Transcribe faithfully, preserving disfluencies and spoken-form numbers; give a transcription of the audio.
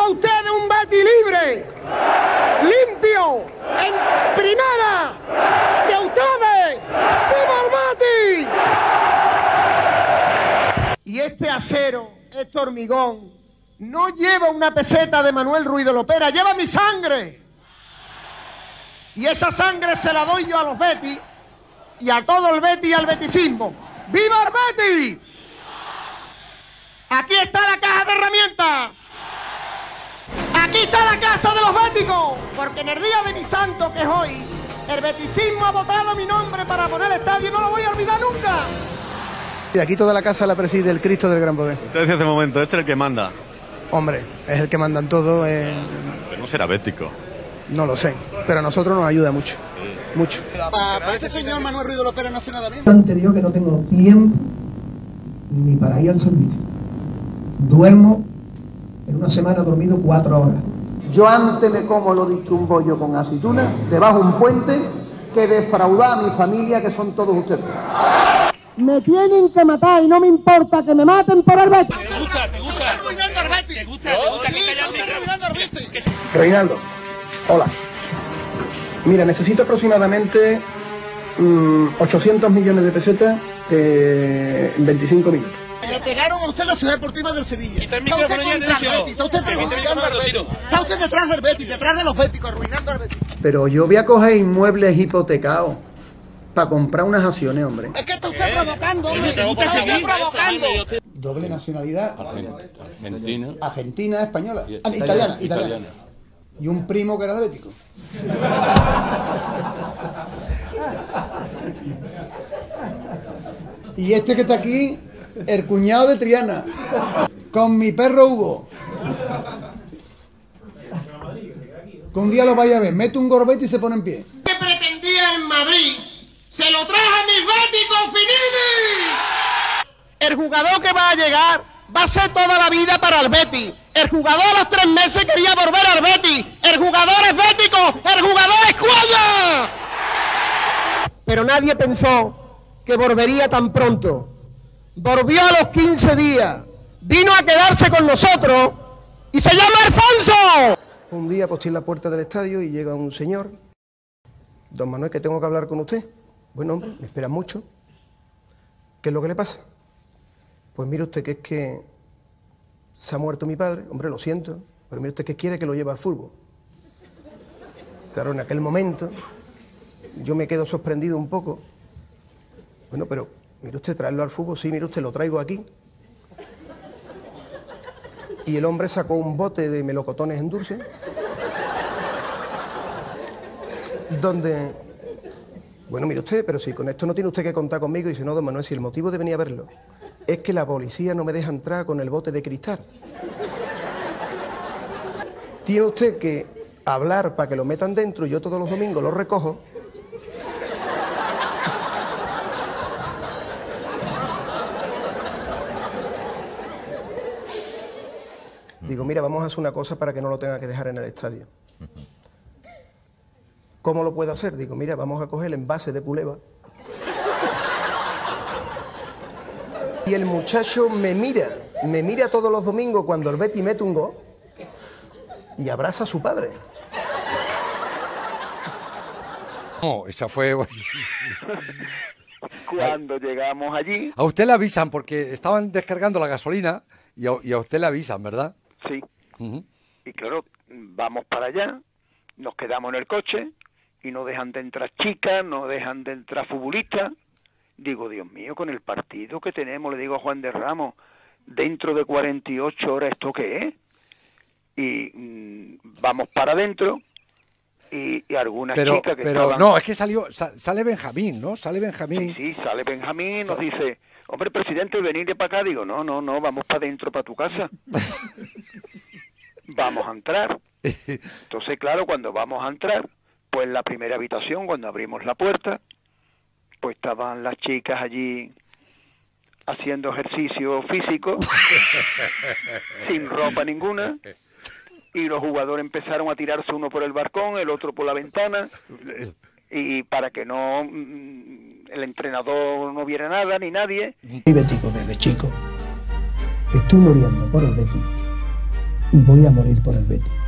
a ustedes un Betis libre, limpio, en primera, de ustedes. ¡Viva el Betis! Y este acero, este hormigón, no lleva una peseta de Manuel Ruiz de Lopera, lleva mi sangre. Y esa sangre se la doy yo a los Betis y a todo el Betis y al beticismo. ¡Viva el Betis! Aquí está la caja de herramientas. Aquí está la casa de los béticos. Porque en el día de mi santo, que es hoy, el beticismo ha votado mi nombre para poner el estadio y no lo voy a olvidar nunca. Y aquí toda la casa la preside el Cristo del Gran Poder. Usted decía hace un momento, este es el que manda. Hombre, es el que manda en todo. Eh... Pero no será bético. No lo sé, pero a nosotros nos ayuda mucho. Sí. Mucho. Para este señor Manuel Ruiz de Lopera no hace nada bien. Ante Dios que no tengo tiempo ni para ir al servicio. Duermo, en una semana he dormido cuatro horas. Yo antes me como lo dicho un bollo con aceituna, debajo un puente, que defraudar a mi familia, que son todos ustedes. Me tienen que matar y no me importa que me maten por el Betis. ¿Te gusta? ¿Te gusta? ¿Te gusta? ¿Te gusta? ¿Te gusta que callan micro? Reinaldo, hola. Mira, necesito aproximadamente mmm, ochocientos millones de pesetas eh, en veinticinco minutos. Le pegaron a usted la Ciudad Deportiva del Sevilla. Quita el micrófono ya, Está Ignacio. usted contra el Betis, está usted perjudicando al Betis. Está usted detrás del Betis, detrás de los béticos, arruinando al Betis. Pero yo voy a coger inmuebles hipotecados para comprar unas acciones, hombre. Es que está usted provocando, hombre. ¿Te gusta Está usted seguir? provocando. Doble nacionalidad. Argentina. Argentina, española. Y- Ah, italiana, italiana, italiana. Y un primo que era de bético. Y este que está aquí, el cuñado de Triana, con mi perro Hugo. Que un día lo vaya a ver, mete un gorbete y se pone en pie. ¿Qué pretendía en Madrid? ¡Se lo traje a mis béticos, Finidi! El jugador que va a llegar va a ser toda la vida para el Betis. El jugador a los tres meses quería volver al Betis. El jugador es bético, el jugador es Cuella. Pero nadie pensó que volvería tan pronto. Volvió a los quince días, vino a quedarse con nosotros y se llama Alfonso. Un día posté en la puerta del estadio y llega un señor. Don Manuel, que tengo que hablar con usted. Bueno, hombre, me espera mucho. ¿Qué es lo que le pasa? Pues mire usted que es que se ha muerto mi padre. Hombre, lo siento, pero mire usted que quiere que lo lleve al fútbol. Claro, en aquel momento yo me quedo sorprendido un poco. Bueno, pero mire usted, traerlo al fútbol, sí, mire usted, lo traigo aquí. Y el hombre sacó un bote de melocotones en dulce, donde, bueno, mire usted, pero si con esto no tiene usted que contar conmigo. Y dice, no, don Manuel, si el motivo de venir a verlo es que la policía no me deja entrar con el bote de cristal. Tiene usted que hablar para que lo metan dentro y yo todos los domingos lo recojo. Digo, mira, vamos a hacer una cosa para que no lo tenga que dejar en el estadio. ¿Cómo lo puedo hacer? Digo, mira, vamos a coger el envase de puleva. Y el muchacho me mira, me mira todos los domingos cuando el Betis mete un gol y abraza a su padre. No, esa fue... Cuando llegamos allí, A usted le avisan porque estaban descargando la gasolina y a, y a usted le avisan, ¿verdad? sí, Ujú. y claro, vamos para allá, nos quedamos en el coche y no dejan de entrar chicas, no dejan de entrar futbolistas. Digo, Dios mío, con el partido que tenemos, le digo a Juan de Ramos, dentro de cuarenta y ocho horas, ¿esto qué es? Y mmm, vamos para adentro y, y algunas Pero, chicas que pero estaban... no, es que salió, sa- sale Benjamín, ¿no? Sale Benjamín. Sí, sale Benjamín y nos dice, hombre, presidente, venir de para acá. Digo, no, no, no, vamos para adentro, para tu casa. Vamos a entrar. Entonces, claro, cuando vamos a entrar, pues en la primera habitación, cuando abrimos la puerta, pues estaban las chicas allí haciendo ejercicio físico, sin ropa ninguna, y los jugadores empezaron a tirarse uno por el balcón, el otro por la ventana, y para que no mm, el entrenador no viera nada ni nadie. Soy bético desde chico. Estoy muriendo por el Betis. y voy a morir por el Betis.